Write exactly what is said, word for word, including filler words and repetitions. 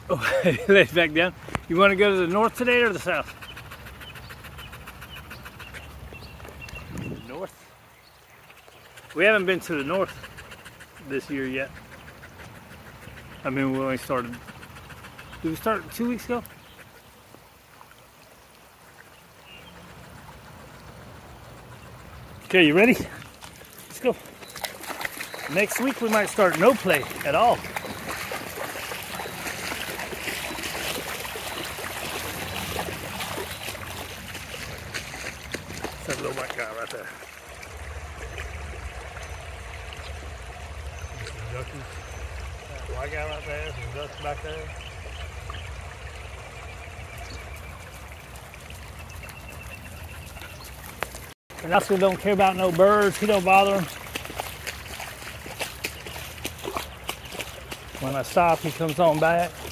Oh, lay it back down. You want to go to the north today or the south? North. We haven't been to the north this year yet. I mean, we only started. Did we start two weeks ago? Okay, you ready? Let's go. Next week we might start no play at all. That little white guy right there. There's some duckies. That white guy right there, some ducks back there. And Oscar don't care about no birds. He don't bother him. When I stop, he comes on back.